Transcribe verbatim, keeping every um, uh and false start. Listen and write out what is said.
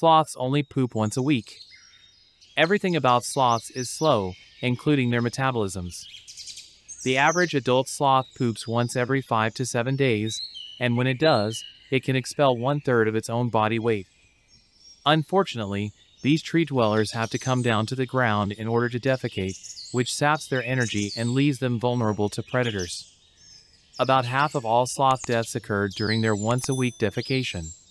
Sloths only poop once a week. Everything about sloths is slow, including their metabolisms. The average adult sloth poops once every five to seven days, and when it does, it can expel one-third of its own body weight. Unfortunately, these tree dwellers have to come down to the ground in order to defecate, which saps their energy and leaves them vulnerable to predators. About half of all sloth deaths occurred during their once-a-week defecation.